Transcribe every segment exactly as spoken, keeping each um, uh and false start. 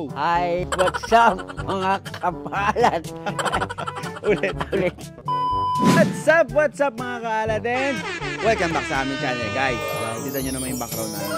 go! Hi, what's up mga kapalat? Ulit, ulit. What's up, what's up mga kaalatin? Welcome back sa aming channel, guys. Kita nyo naman yung background namin.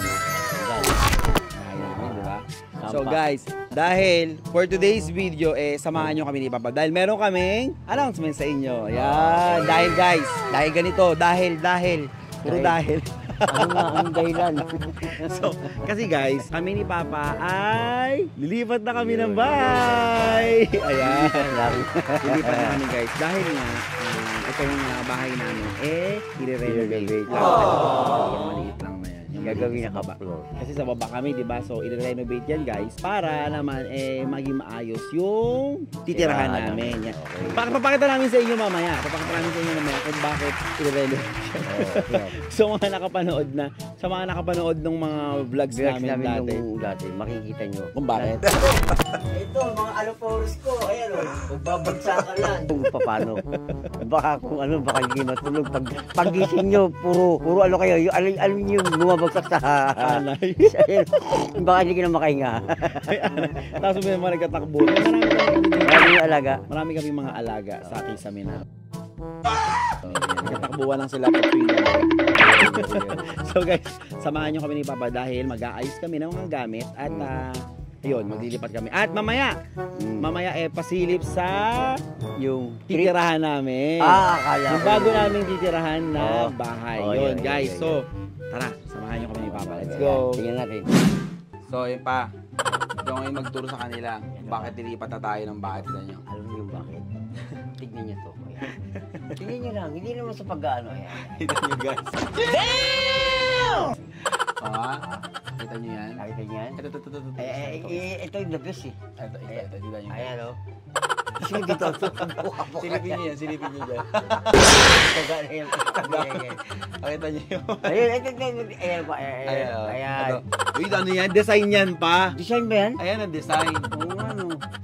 Diba? So guys, dahil for today's video, eh, samahan nyo kami ni Papa. Dahil meron kaming announcement sa inyo. Ayan. Dahil guys, dahil ganito, dahil, dahil, puro dahil. Ano nga ang dahilan? So, kasi guys, kami ni Papa ay lilipat na kami ng bahay. Ayan. Lilipat na kami guys. Dahil nga, uh, ito yung uh, bahay namin, eh, i-renovate. Oh. Maliit lang na yan. Gagawin na kaplo. Kasi sa baba kami, di ba? So, i-renovate yan guys para naman eh maging maayos yung titirahan yeah, namin. Yan. Okay. Papakita namin sa inyo mamaya. Papakita namin sa inyo mamaya kung bakit i-renovate yan. Oh, yeah. So, mga nakapanood na, sa mga nakapanood ng mga vlogs, vlogs namin, namin dati. dati, makikita nyo. Kung bakit? Ito, mga aloforus ko. Ayan o, magbabagsakan lang. Kung paano. Baka kung ano, baka hindi matulog. Pag, pagising nyo, puro, puro ano kayo, yung aluminium lumabagsak sa anay. Baka hindi ka na makahinga. Tapos may mga nagkatakbo. Marami yung alaga. Marami kami mga alaga sa kisame na. So, nagkatakbuhan lang sila. So guys, samahan nyo kami ni Papa dahil mag-aayos kami ng mga gamit at uh, ayun, maglilipat kami. At mamaya, mm. mamaya eh pasilip sa yung titirahan namin. Ah, akala yung bago namin titirahan na oh. bahay. Oh, yun yeah, guys, yeah, so tara, samahan nyo kami ni Papa. Let's go. Tingnan natin. So yun pa, ito ngayon magturo sa kanila bakit nilipat na tayo ng bahay. Tignan nyo. Alam niyo bakit? Tignan nyo to. Tignan nyo lang, hindi naman sa pag-ano. Tignan nyo guys. Damn! Ah, kita nyo yan? Nakita nyo yan? Ito, ito, ito, ito. Ito yung the best eh. Ito, ito, ito, tignan nyo. Ayan o. Sige dito. Silipin nyo yan, silipin nyo dyan. Pakita nyo yun. Ayun, ito, ito, ayan pa. Ayan. Uy, ano yan? Design yan pa. Design ba yan? Ayan ang design. Oo, ano.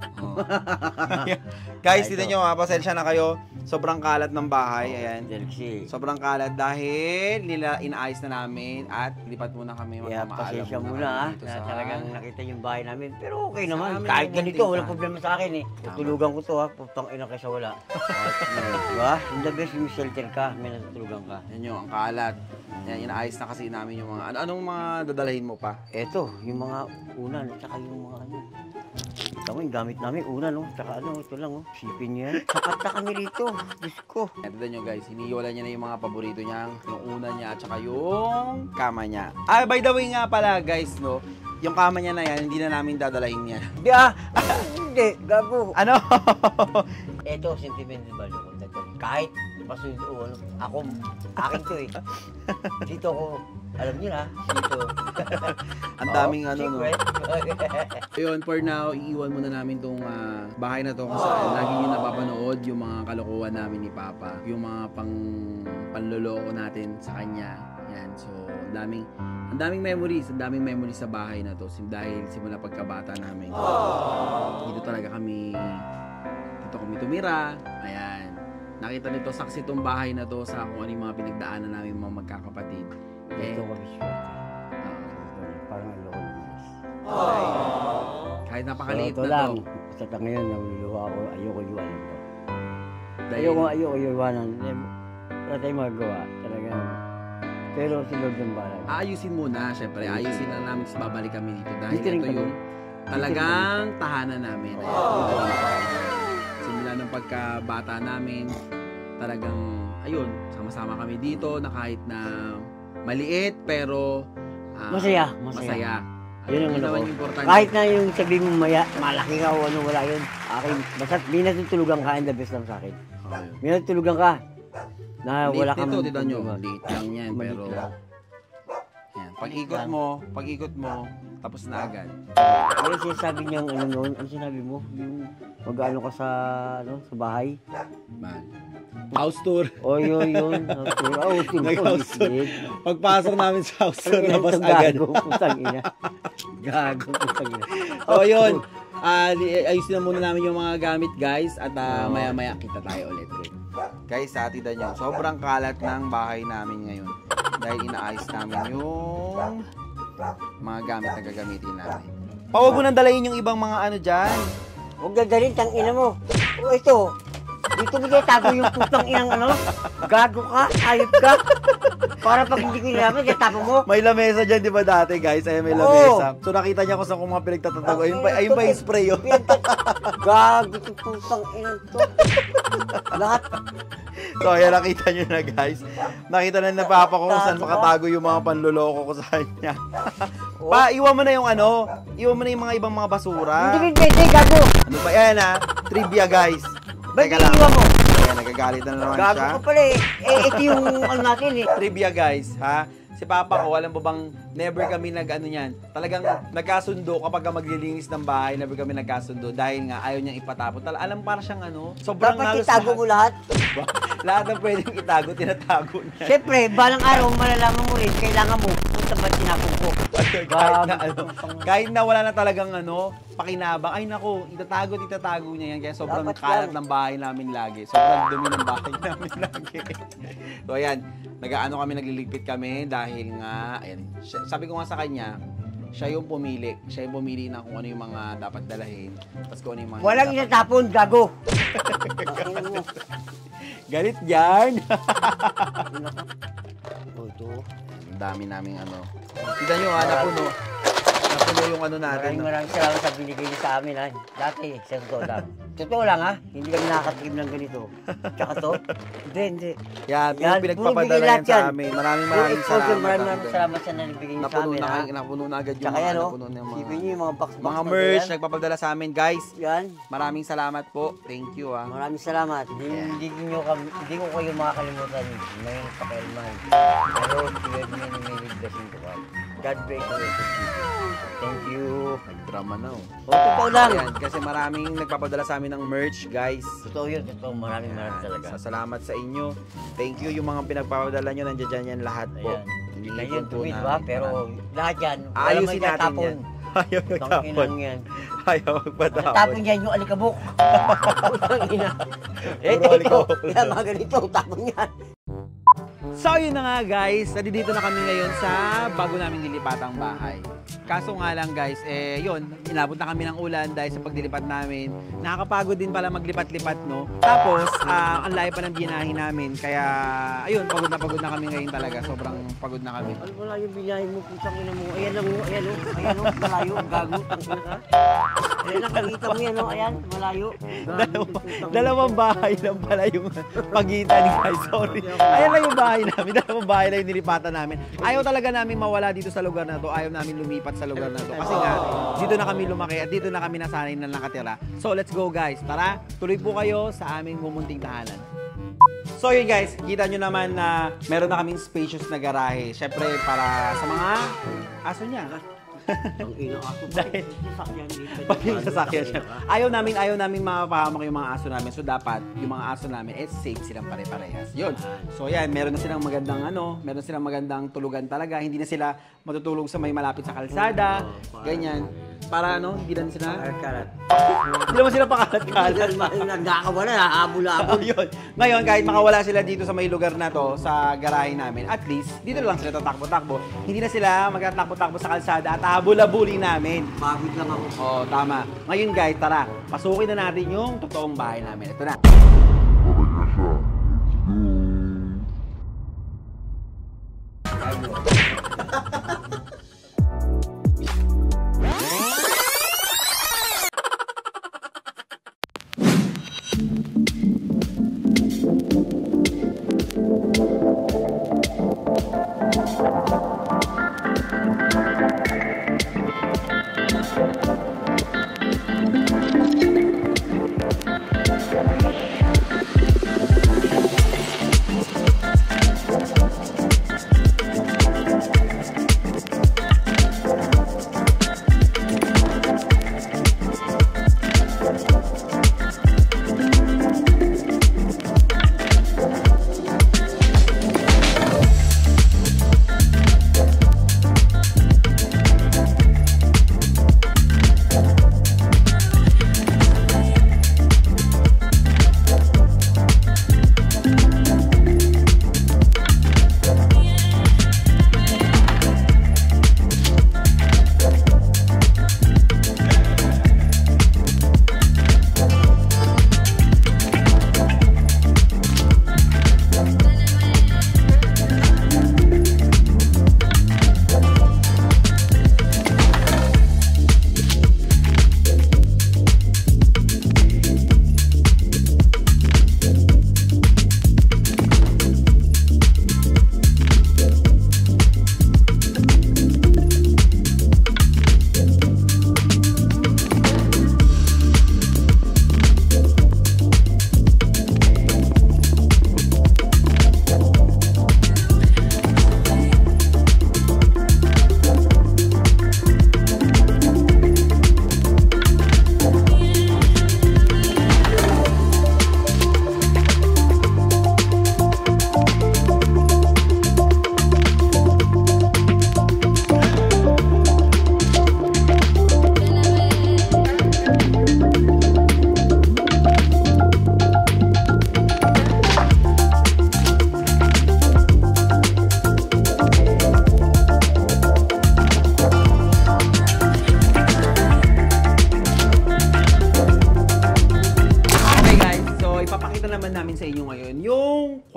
Guys, dito nyo ha, pasensya na kayo. Sobrang kalat ng bahay, ayan. Sobrang kalat dahil nila inaayos na namin at lipat muna kami. Yeah, pasensya muna ha, na talagang nakita yung bahay namin. Pero okay naman, Sa kahit amin, ganito, walang problema sa akin eh. Tutulugan ko to ha, putang ina kaysa wala. Diba? In the best, yung shelter ka, may natutulugan ka. Yan yun, ang kalat. Yan, inaayos na kasi namin yung mga, ano, anong mga dadalhin mo pa? Eto, yung mga unan, at saka yung mga ano. Ito yung gamit namin, una no, tsaka ano, ito lang oh, sipin niya. Sapat na kami rito, Diyos ko. Ito nyo guys, hiniwala niya na yung mga paborito niya, yung una niya at saka yung kama niya. Ah, by the way nga pala guys, no, yung kama niya na yan, hindi na namin dadalahin yan. Hindi ah, hindi, gago. Ano? Ito, sentimental value kung dadalhin. Kahit, pasunod o ano, ako, akin to eh. Dito ako, alam niyo na, dito. Ang daming oh, ano no. Ayun, for now, iiwan muna namin tong uh, bahay na to kung saan lagi nyo napapanood yung mga kalokohan namin ni Papa. Yung mga pang panloloko natin sa kanya. Yan, so ang daming, ang daming memories, ang daming memories sa bahay na to. Dahil simula pagkabata namin. Dito talaga kami, dito kami tumira. Ayan. Nakita nito, saksi tong bahay na to sa kung ano yung mga pinagdaanan namin mga magkakapatid. Eh, dito kami swerte. Parang ang loob naman. Kahit napakaliit so, na lang, to. Basta ngayon, naluluwa ako, ayoko iwanan to. Dahil, ayoko, ayoko iwanan. Wala tayong magagawa. Talagang, pero si Lord ng bahay. Aayusin muna, syempre. Ayusin lang namin, tapos babalik kami dito. Dahil dito ito yung talagang tahanan namin. Simula ng pagkabata namin, talagang, ayun, sama-sama kami dito na kahit na maliit, pero uh, masaya, masaya. masaya. Yun ang ano ko. Importante. Kahit na yung sabihin mo maya, malaki ka o ano, wala yun. Akin, basta may natutulugan ka, and the best lang sa akin. Okay. May natutulugan ka, na liit wala kang... Liit nito, tita nyo, liit lang yan, pero... Yan. Pag-ikot mo, pag-ikot mo, tapos na agad. Pero sinasabi niyang ano noon, ano sinabi mo? Yung mag-ano ka sa, ano, sa bahay? Man. House tour. O yun, yun. House tour. Oh, nag-house tour. Pagpasok namin sa house tour, labas agad. Gago, putang ina. Gago, putang ina. O yun, uh, ayusin na muna namin yung mga gamit guys, at uh, maya-maya kita tayo ulit. Guys, hatidan nyo, sobrang kalat ng bahay namin ngayon. Dahil inaayos namin yung mga gamit na gagamitin namin. Pawag mo nang dalayin yung ibang mga ano dyan. Huwag dadalhin, tang ina mo. O ito, dito mo tago yung putang inang ano. Gago ka, ayop ka. Para pag hindi ko nilaman, tapo mo. May lamesa dyan, di ba dati guys? Ay, may lamesa. So nakita niya kung saan kung mga pinagtatatago. Ayun pa, ayun pa yung spray yun. Gago yung putang inang to. Lahat. So, ayan, nakita nyo na guys. Nakita na na papa ko kung saan makatago yung mga panluloko ko sa kanya. Pa, iwan mo na yung ano, iwan mo na yung mga ibang mga basura. Hindi, hindi, hindi, gago. Ano ba yan ha? Trivia guys. Ba't Teka lang. iwan mo? Ayan, nagagalit na naman Gago siya. ka pala eh. Eh, ito yung ano natin eh. Trivia guys, ha? Si Papa ko, alam mo bang never kami nag ano yan, talagang nagkasundo kapag maglilinis ng bahay, never kami nagkasundo dahil nga ayaw niyang ipatapon. Tal alam para siyang ano, sobrang dapat itago mo lahat. Lahat ng pwedeng itago, tinatago niya. Siyempre, balang araw malalaman mo rin, kailangan mo, kung saan ba tinapon ko. kahit, na, ano, kahit na wala na talagang ano, pakinabang, ay nako, itatago, itatago niya yan. Kaya sobrang Dapat kalat yan. ng bahay namin lagi. Sobrang dumi ng bahay namin lagi. So ayan, nag-ano kami, nagliligpit kami dahil nga, ayan, siya, sabi ko nga sa kanya, siya yung pumili. Siya yung pumili na kung ano yung mga dapat dalahin. Tapos kung ano yung mga... Walang dapat... itatapon, gago. Galit yan. Oh, ito. Ang dami naming ano. Kita nyo ha, napuno. Napuno yung ano natin. Maraming maraming salamat sa binigay niyo sa amin ha. Dati, sa totoo lang. Totoo lang ha, hindi kami nakakatikim ng ganito. Tsaka to, hindi, hindi. Yan, Yan, yung pinagpapadala bumibigay yan lahat sa yan. amin. Maraming Yung maraming exposure, salamat. maraming maraming salamat sa nalibigay niyo sa Napuno amin na, ha. napuno na agad yung Tsaka mga, yan o, napuno na yung mga, isipin niyo yung mga box-box. mga na merch, yan. nagpapadala sa amin. Guys, Yan, maraming salamat po. Thank you ah. maraming salamat. Hindi, Yeah. hindi, niyo kami, hindi ko kayo makakalimutan ngayong pakialman. Pero, tuyad niyo ni Mary blessing ko ka. God bless you. Thank you. Nag-drama na oh. O, totoo lang. Ayan, kasi maraming nagpapadala sa amin ng merch, guys. Totoo yun, totoo. Maraming maraming talaga. Sa salamat sa inyo. Thank you. Yung mga pinagpapadala nyo, nandiyan dyan yan lahat po. Ayan. Hindi Ayun, yun po tuwid namin. ba? Pero lahat yan, wala Ayusin may natin tatapon. yan. Ayaw magtapon. Tanginang yan. Ayaw magpatapon. Tatapon yan yung alikabok. Tangina. Eh, Puro ito. alikabok. Kaya mga ganito, tapon yan. So yun na nga guys, nandito na kami ngayon sa bago namin nilipatang bahay. Kaso nga lang guys, eh yun, inabot na kami ng ulan dahil sa paglilipat namin. Nakakapagod din pala maglipat-lipat, no? Tapos, uh, ang layo pa ng binahin namin. Kaya, ayun, pagod na pagod na kami ngayon talaga. Sobrang pagod na kami. Ano wala yung binahin mo, putang ina mo. Ayan lang, oh, ayan, oh, ayan, oh, malayo, gago, tangina ka. Ayan lang, nakita mo yan, oh, ayan, malayo. Dalawa, dalawang bahay lang pala yung pagitan guys. Sorry. Ayan lang yung bahay namin. Dalawang bahay lang yung nilipatan namin. Ayaw talaga namin mawala dito sa lugar na to. Ayaw namin lumipat sa lugar na to. Kasi nga, dito na kami lumaki at dito na kami nasanay na nakatira. So, let's go guys. Tara, tuloy po kayo sa aming mumunting tahanan. So yun guys, kita nyo naman na meron na kaming spacious na garahe. Syempre para sa mga aso niya. Ang ina ako. Dahil sasakyan dito. pag yung sasakyan siya. Ayaw namin, ayaw namin mapahamak yung mga aso namin. So dapat yung mga aso namin, eh safe silang pare-parehas. Yun. So yan, meron na silang magandang ano, meron silang magandang tulugan talaga. Hindi na sila matutulog sa may malapit sa kalsada. Ganyan. Para ano, hindi na sila... Karat-karat. Hindi naman sila pakalat-kalat. Nagkakawala, habol-habol. Yun. Ngayon, kahit makawala sila dito sa may lugar na to, sa garahe namin, at least, dito lang sila tatakbo-takbo. Hindi na sila magtatakbo-takbo sa kalsada at habol-habulin namin. Pagod lang ako. Oo, tama. Ngayon guys, tara, pasukin na natin yung totoong bahay namin. Ito na.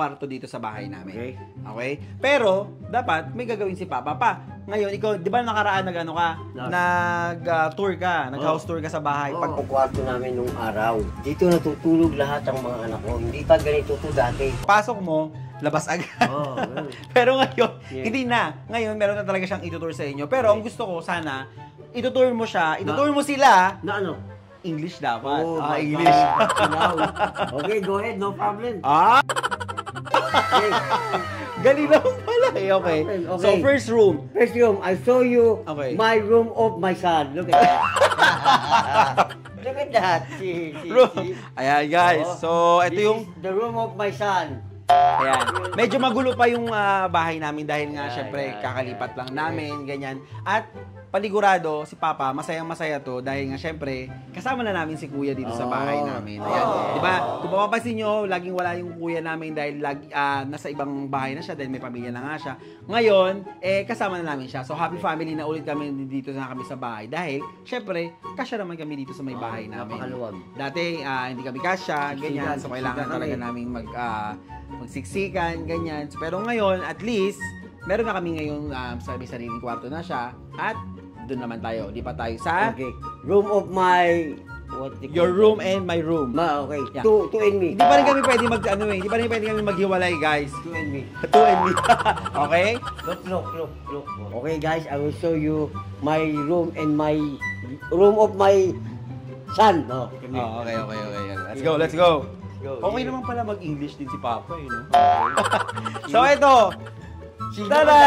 kwarto dito sa bahay namin. Okay. Okay? Pero, dapat may gagawin si Papa. Pa, ngayon, ikaw, di ba nakaraan nag-ano ka? No. Nag-tour ka, nag-house tour ka sa bahay. Oh. Pag, Pag kwarto namin nung araw, dito natutulog lahat ang mga anak ko. Hindi pa ganito to dati. pasok mo, labas agad. Oh, well. Pero ngayon, Yeah. hindi na. Ngayon, meron na talaga siyang itutur sa inyo. Pero ang gusto ko, sana, itutur mo siya, itutur mo sila, Na ano? English dapat. Oh, ah, my English. God. Now. Okay, go ahead, no problem. ah, Okay. galing naman pala eh. Okay. Okay. So, first room. First room, I show you Okay. my room of my son. Look at that. Look at that. See, see, Room. see. Ayan, guys. Oh, So, ito this yung... is the room of my son. Ayan. Medyo magulo pa yung ah, bahay namin dahil nga, Yeah, syempre, yeah, kakalipat yeah. lang namin, ganyan. At, panigurado, si Papa, masayang-masaya to dahil nga, syempre, kasama na namin si Kuya dito sa bahay Oh. namin. Ayan. Di ba? Kung mapapansin nyo, laging wala yung Kuya namin dahil lagi, ah, nasa ibang bahay na siya dahil may pamilya na nga siya. Ngayon, eh, kasama na namin siya. So, happy family na ulit kami dito na kami sa bahay dahil, syempre, kasya naman kami dito sa may bahay namin. Napakaluwag. Dati, ah, hindi kami kasya, ganyan. So, kailangan siksikan talaga kami. namin mag, ah, magsiksikan, ganyan. So, pero ngayon, at least, meron na kami ngayon um, sa may sariling kwarto na siya. At, doon naman tayo. Di pa tayo sa Okay. Room of my... What they your call room and my room. Ma, okay. Yeah. Two, two and me. Hindi pa rin kami pwede mag, ano eh, hindi pa rin pwede kami maghiwalay, guys. Two and me. Two and me. Okay? Look, look, look, look. Okay, guys, I will show you my room and my room of my son. No, come here. Oh, okay, okay, okay. Let's go, let's go. Go. Okay naman pala mag-English din si Papa, eh, no? So, ito. See, Tada!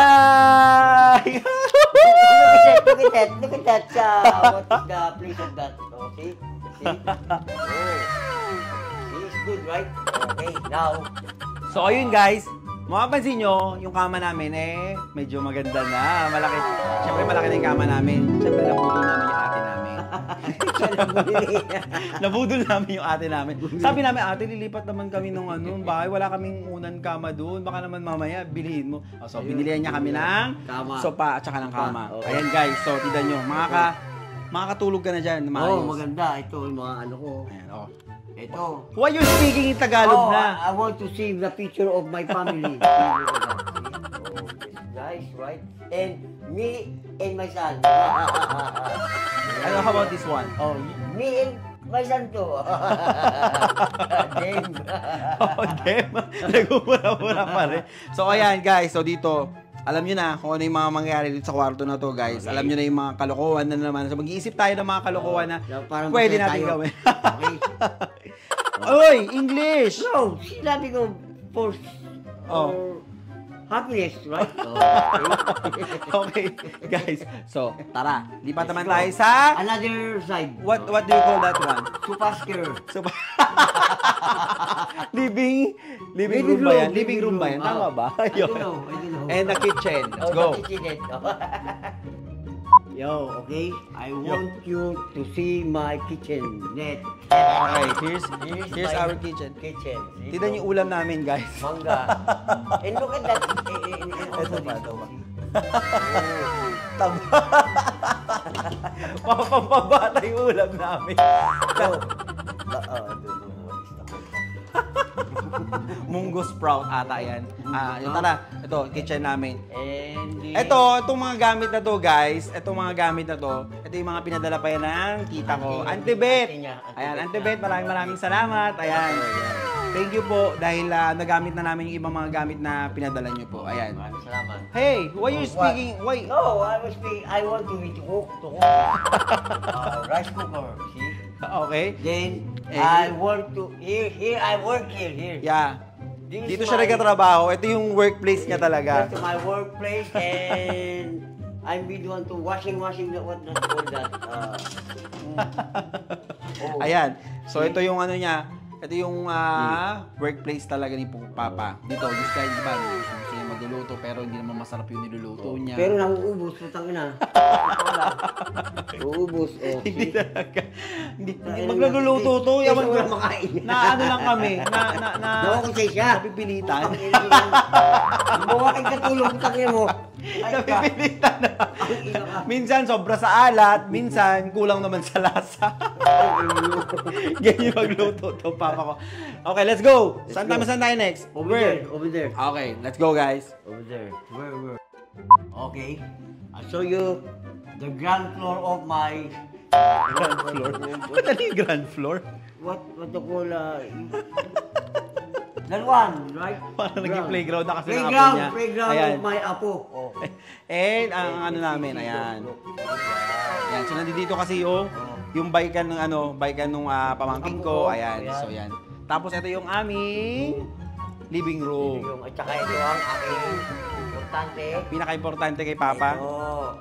Look at that, look at that, look at that. Uh, what is the place of that? Oh, see? See? Oh. See, it's good, right? Okay, now. So, ayun guys, mapapansin nyo, yung kama namin eh, medyo maganda na. Malaki. Siyempre, malaki na yung kama namin. Siyempre, nabudol namin yung ate namin. Nabudol namin yung ate namin. Sabi namin, ate, lilipat naman kami ng ano, bahay. Wala kaming unang kama doon. Baka naman mamaya, bilhin mo. Oh, so, binilihan niya kami ng Kama. sopa at saka ng kama. Okay. Ayan guys, so, tignan nyo. Makaka, makakatulog ka na dyan. Oh, Maayos. maganda. Ito yung mga ano ko. Ayan, oh. Ito. Why you speaking in Tagalog Oh, na? I, I want to see the picture of my family. Oh, nice, right? And me and my son. Ano, how about this one? Oh, me and my son too. Dame. Oh, damn. Nagumura-mura pa rin. So, ayan, guys. So, dito, alam nyo na kung ano yung mga mangyayari dito sa kwarto na to, guys. Okay. Alam nyo na yung mga kalokohan na naman. So, mag-iisip tayo ng mga kalokohan na Yeah, parang pwede masaya natin tayo. gawin. Okay. Oy, English! No, sinabi ko for, Oh. for happiness, right? Okay, guys. So, tara. Lipat naman tayo sa... Another side. What what do you call that one? Supasker. So, living, living Living room ba yan? room, Living room ba yan? living Tama room. ba? I don't know, I don't know. And the kitchen. Let's Oh, go. the kitchenette. Yo, okay? I want you to see my kitchenette. Okay, here's, Here's here's my our kitchen. Kitchen. See? Tignan yung ulam namin, guys. Mangga. And look at that. Eh, eh, and, and also Ito pa, this. ito pa. Oh. Tama. Papampabata yung ulam namin. Oh. Uh, I don't know what is the Munggo sprout ata yan. Ah, yung tara, ito, kitchen namin. And the... Ito, itong mga gamit na to, guys. Itong mga gamit na to. Ito yung mga pinadala pa yan ng tita ko. Auntie. Antibet. Auntie niya, Auntie Ayan, Bet. Antibet. Maraming maraming salamat. Ayan. Thank you po dahil ah, nagamit na namin yung ibang mga gamit na pinadala nyo po. Ayan. Maraming salamat. Hey, why you What? speaking? Why? No, I was speaking, I want to eat cook, to cook. uh, rice cooker, see? Okay. Then, Eh, I want to, here, here, I work here, here. Yeah. This Dito is siya my- nagkatrabaho. Ito yung workplace niya talaga. That's my workplace, and I'm be the one to washing, washing, the, what, not all that. Uh, mm. Oh. Ayan. So, ito yung ano niya. Ito yung ah, workplace talaga ni Papa. Dito, gusto tayo, di ba? Gusto gusto niya magluluto, pero hindi naman masarap yung niluluto niya. Pero nauubos, putang ina. Uubos, oh. Hindi see? talaga. Hindi, hindi Ay, magluluto to. hindi- Yaman hindi ko. wala makain. Na ano lang kami. Na, na, na. Nawakusay siya. Napipilitan. Bumawa kang katulong, putang ina mo. Napipilitan na. Minsan sobra sa alat, minsan kulang naman sa lasa. Ganyan magluto to, papa ko. Okay, let's go. Let's saan tayo saan tayo next? Over there, over there. Okay, let's go guys. Over there. Where, where? Okay. I'll show you the ground floor of my... Ground floor? Ba't ano yung ground floor? What, what the call, uh... that one, right? Parang naging playground na kasi playground, ng apo niya. Playground Ayan. of my apo. Oh. And ang ano namin, ayan. Ayan, so nandito kasi yung, yung bikean ng ano, bikean nung uh, pamangking ko. Ayan, so yan. Tapos ito yung aming living room. Yung, at saka ito ang aking importante. Pinaka-importante kay Papa. Ito.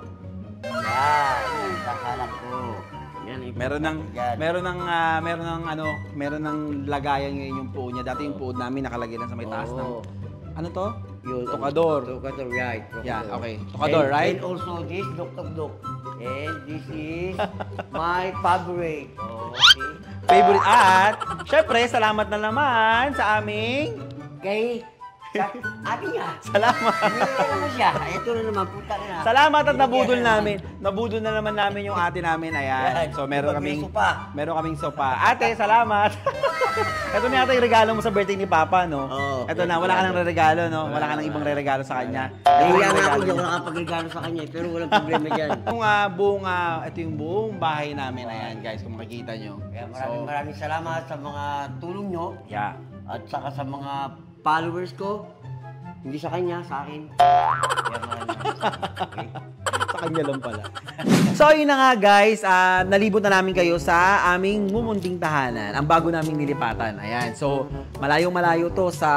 Yan, yung kasalan ko. Yan, meron ng meron ng uh, meron ng ano, meron ng lagayan ngayon yung puo niya. Dati yung puo namin nakalagay lang sa may taas ng ano to? Yung tokador. Tokador, right. Yeah, okay. Tokador, right? And also this dok-dok-dok. And this is my favorite. Oh, okay. Favorite at syempre salamat na naman sa aming kay sa ate niya. Salamat. Hindi naman siya. Ito na naman, puta na. Salamat at nabudol namin. Nabudol na naman namin yung ate namin. Ayan. So meron kaming meron kaming sopa. Ate, salamat. Ito na yata yung regalo mo sa birthday ni Papa, no? Oo. Ito na, wala ka nang re-regalo, no? Wala ka nang ibang re-regalo sa kanya. Nahiya nga ako, hindi ako nakapag-regalo sa kanya, pero walang problema dyan. Yung uh, buong, uh, ito yung buong bahay namin. Ayan, guys, kung makikita nyo. Kaya maraming so, maraming salamat sa mga tulong nyo. Yeah. At saka sa mga followers ko. Hindi sa kanya, sa akin. Kaya maraming okay. Sa kanya lang pala. So yun na nga guys, uh, nalibot na namin kayo sa aming mumunting tahanan. Ang bago naming nilipatan. Ayan, so malayong malayo to sa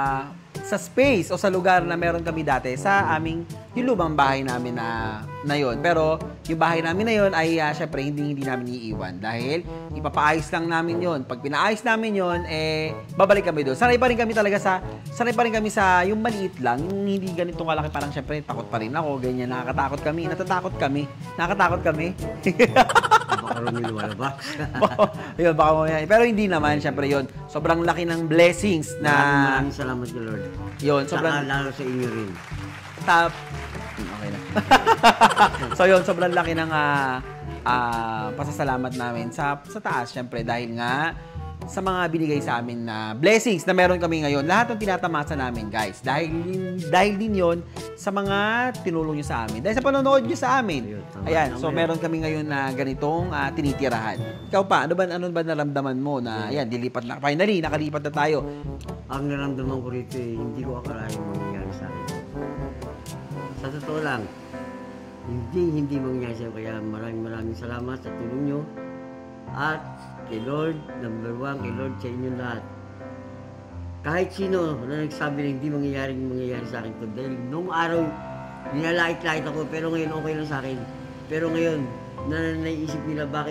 sa space o sa lugar na meron kami dati sa aming yung lubang bahay namin na na yon. Pero yung bahay namin na yon ay uh, syempre hindi hindi namin iiwan dahil ipapaayos lang namin yon. Pag pinaayos namin yon, eh babalik kami doon. Sanay pa rin kami talaga sa sanay pa rin kami sa yung maliit lang, yung hindi ganito kalaki, parang syempre takot pa rin ako, ganyan, nakakatakot kami, natatakot kami. Nakakatakot kami. Baka rin yung lumalabas. Yun, baka mo yan. Pero hindi naman, syempre yun. Sobrang laki ng blessings na... Maraming, maraming salamat ka, Lord. Yun, sobrang... Saka lalo sa inyo rin. Tap. Okay na. So yun, sobrang laki ng uh, uh, pasasalamat namin sa, sa taas, syempre, dahil nga sa mga binigay sa amin na blessings na meron kami ngayon. Lahat ng tinatamasa namin, guys. Dahil, dahil din yon sa mga tinulong nyo sa amin. Dahil sa panonood nyo sa amin. Ayan, so meron kami ngayon na ganitong uh, tinitirahan. Ikaw pa, ano ba, ano ba naramdaman mo na, ayan, dilipat na, finally, nakalipat na tayo. Ang naramdaman ko rito eh, hindi ko akalain mangyayari sa akin. Sa totoo lang, hindi, hindi mangyayari sa'yo. Kaya maraming maraming salamat sa tulong nyo. At kay Lord, number one, kay Lord sa inyo lahat. Kahit sino na nagsabi na hindi mangyayari mangyayari sa akin ito. Dahil nung araw, nilalait-lait ako, pero ngayon okay lang sa akin. Pero ngayon, na naiisip nila bakit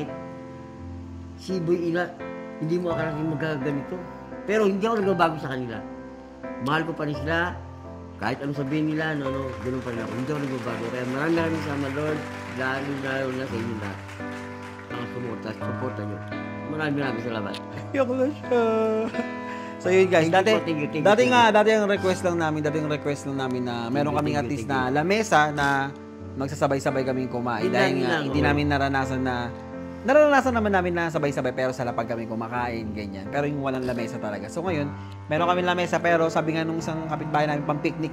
si Boy Ilat, hindi mo akalain magaganito. Pero hindi ako nagbabago sa kanila. Mahal ko pa rin sila. Kahit anong sabihin nila, no, no, ganoon pa rin ako. Hindi ako nagbabago. Kaya maraming maraming salamat, Lord. Lalo lalo na sa inyo lahat. Ang sumuporta, supporta nyo. Maraming maraming salamat. Iyak na siya. So yun guys, dati, dati nga, dati ang request lang namin, dati ang request lang namin na meron kaming at least na lamesa na magsasabay-sabay kaming kumain. Dahil nga, hindi namin naranasan na, naranasan naman namin na sabay-sabay pero sa lapag kami kumakain, ganyan. Pero yung walang lamesa talaga. So ngayon, meron kaming lamesa pero sabi nga nung isang kapitbahay namin, pang-picnic.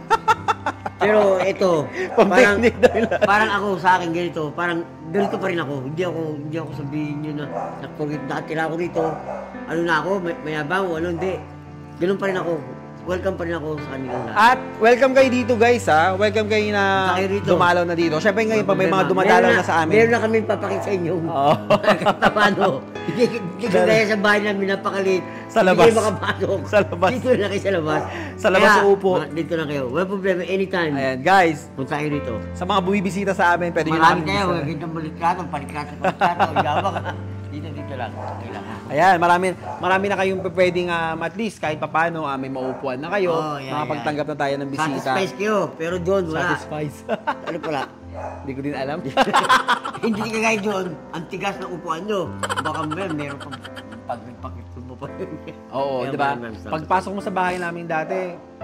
Pero ito, parang, pang-picnic parang ako sa akin ganito, parang ganito pa rin ako. Hindi ako, hindi ako sabihin nyo na nagpagit nakatira ako dito. Ano na ako, may, mayabang o ano, hindi. Ganun pa rin ako. Welcome pa rin ako sa kanilang lahat. At welcome kayo dito guys ha. Welcome kayo na dumalaw na dito. Siyempre ngayon pa may mga dumadalaw na, na sa amin. Meron na kami papakita sa inyo. Oo. Kahit paano. Hindi kagaya sa bahay namin napakalit. Sa labas. Hindi kayo makapasok. Sa labas. Dito na kayo sa labas. Sa labas sa upo. Dito na kayo. Walang problema. Anytime. Ayan guys. Punta kayo dito. Sa mga bumibisita sa amin, pwede nyo namin. Marami kayo. Huwag kitang baliktratong, paliktratong, paliktratong. Yabang. Dito, dito lang. Okay lang. Ayan, marami, marami na kayong pwedeng um, at least kahit papano uh, may maupuan na kayo. Oh, yeah, makapagtanggap yeah. na tayo ng bisita. Satisfies kayo, pero doon wala. Satisfies. Ano pala? Hindi ko din alam. Hindi ka gaya doon, ang tigas ng upuan nyo. Baka meron, meron pang pagpagpagpag mo pa. Oo, di ba? Pagpasok mo sa bahay namin dati,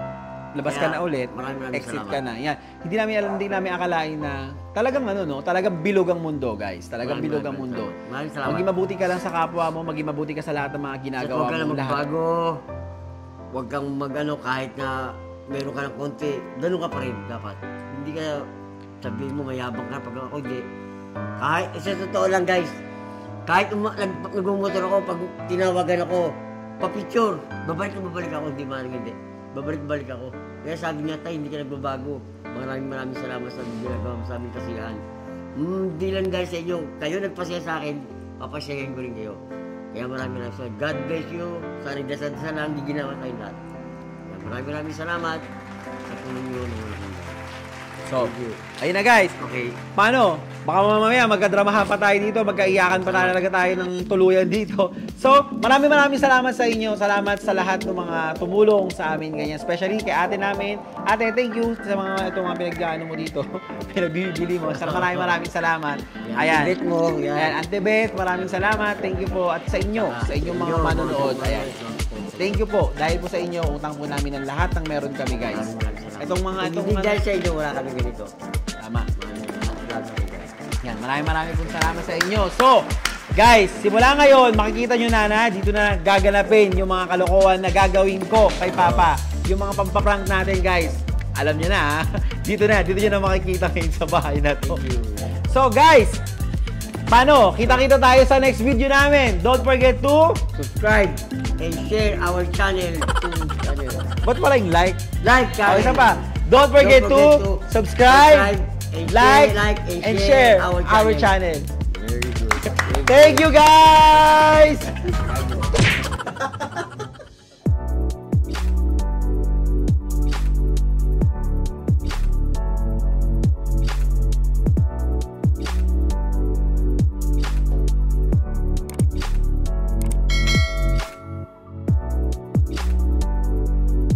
labas Kaya, ka na ulit, maraming maraming exit salamat. ka na. Yan. Hindi namin alam, hindi namin akalain na talagang ano, no? Talagang bilog ang mundo, guys. Talagang Maraming bilog ang maraming mundo. salamat. Maraming salamat. Maging mabuti ka lang sa kapwa mo, maging mabuti ka sa lahat ng mga ginagawa Huwag ka mo. na Lahat. magbago. Huwag kang mag-ano kahit na meron ka ng konti. Ganun ka pa rin dapat. Hindi ka sabihin mo mayabang ka pag ako hindi. Kahit, sa totoo lang guys, kahit uma, nag, nagmumotor ako, pag tinawagan ako, pa-picture, babalik na babalik ako, hindi man hindi. Babalik-balik ako. Kaya sabi niya tayo, hindi ka nagbabago. Maraming maraming salamat sa ginagawa mo sa aming kasiyahan. Hindi lang guys sa inyo, kayo nagpasaya sa akin, papasayahin ko rin kayo. Kaya maraming maraming salamat. God bless you. Sana dasal-dasal lang, hindi ginawa tayo lahat. Kaya maraming maraming salamat sa tulong nyo. So, ayun na guys. Okay. Paano? Baka mamaya magkadramahan pa tayo dito, magkaiyakan pa talaga tayo ng tuluyan dito. So, maraming maraming salamat sa inyo. Salamat sa lahat ng mga tumulong sa amin ganyan. Especially kay ate namin. Ate, thank you sa mga itong mga pinag-ano mo dito. Pinagbibili mo. Sa maraming maraming salamat. Ayan. Antibet mo. Ayan, Yan. Antibet, maraming salamat. Thank you po. At sa inyo, sa inyong mga manonood. Ayan. Thank you po. Dahil po sa inyo, utang po namin ang lahat ng meron kami, guys. Itong mga, itong Hindi mga... dahil sa inyo, wala kami ganito. Tama. Yan, maraming maraming pong salamat sa inyo. So, guys, simula ngayon, makikita nyo na na, dito na gaganapin yung mga kalokohan na gagawin ko kay Papa. Yung mga pampaprank natin, guys. Alam nyo na, ha? Dito na, dito nyo na makikita ngayon sa bahay na to. So, guys, paano? Kita-kita tayo sa next video namin. Don't forget to... Subscribe and share our channel. To, ano, Ba't pala yung like? like, O, guys. isa pa. Don't forget, Don't forget to, to subscribe, and like, share, like, and and share share our our channel. channel. Very good. Thank you, guys! Thank you.